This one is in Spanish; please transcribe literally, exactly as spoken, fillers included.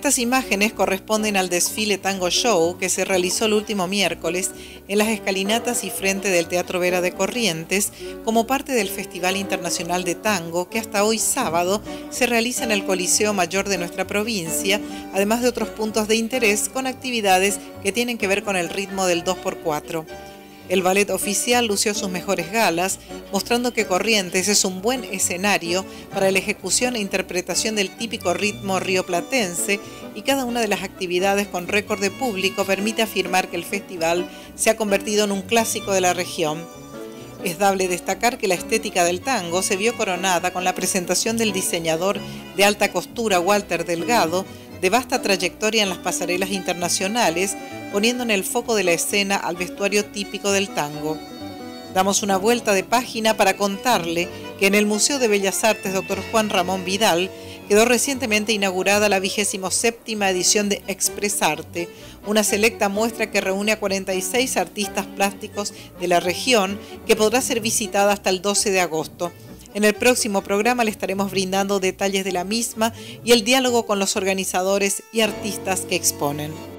Estas imágenes corresponden al desfile Tango Show que se realizó el último miércoles en las escalinatas y frente del Teatro Vera de Corrientes como parte del Festival Internacional de Tango que hasta hoy sábado se realiza en el Coliseo Mayor de nuestra provincia, además de otros puntos de interés con actividades que tienen que ver con el ritmo del dos por cuatro. El ballet oficial lució sus mejores galas, mostrando que Corrientes es un buen escenario para la ejecución e interpretación del típico ritmo rioplatense, y cada una de las actividades con récord de público permite afirmar que el festival se ha convertido en un clásico de la región. Es dable destacar que la estética del tango se vio coronada con la presentación del diseñador de alta costura Walter Delgado, de vasta trayectoria en las pasarelas internacionales, poniendo en el foco de la escena al vestuario típico del tango. Damos una vuelta de página para contarle que en el Museo de Bellas Artes doctor Juan Ramón Vidal quedó recientemente inaugurada la vigésimo séptima edición de Expresarte, una selecta muestra que reúne a cuarenta y seis artistas plásticos de la región que podrá ser visitada hasta el doce de agosto. En el próximo programa le estaremos brindando detalles de la misma y el diálogo con los organizadores y artistas que exponen.